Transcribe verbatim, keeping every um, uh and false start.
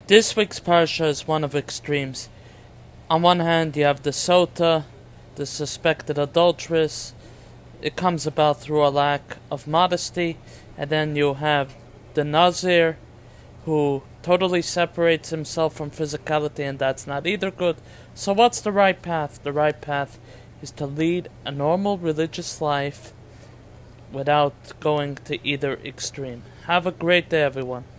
This week's parsha is one of extremes. On one hand, you have the sota, the suspected adulteress. It comes about through a lack of modesty. And then you have the nazir, who totally separates himself from physicality, and that's not either good. So what's the right path? The right path is to lead a normal religious life without going to either extreme. Have a great day, everyone.